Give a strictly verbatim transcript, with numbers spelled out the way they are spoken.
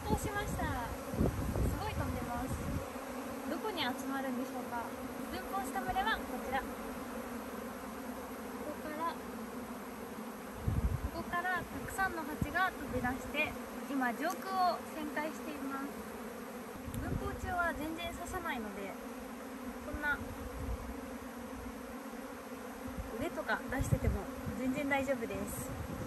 蜂しました。すごい飛んでます。どこに集まるんでしょうか。分蜂した群れはこちら。ここからここからたくさんの蜂が飛び出して今上空を旋回しています。分蜂中は全然刺さないので、こんな腕とか出してても全然大丈夫です。